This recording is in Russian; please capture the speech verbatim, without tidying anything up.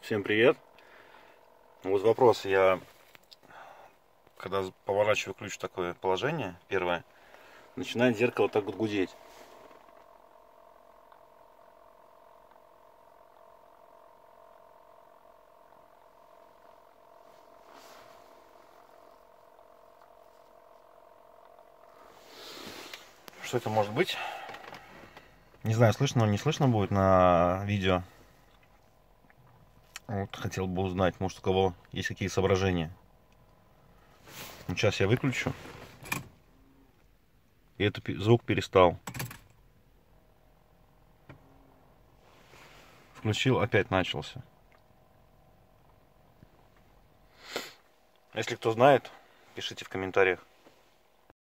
Всем привет. Вот вопрос. Я, когда поворачиваю ключ в такое положение, первое, начинает зеркало так вот гудеть. Что это может быть? Не знаю, слышно или не слышно будет на видео. Вот, хотел бы узнать, может, у кого есть какие соображения. Ну, сейчас я выключу. И этот звук перестал. Включил, опять начался. Если кто знает, пишите в комментариях.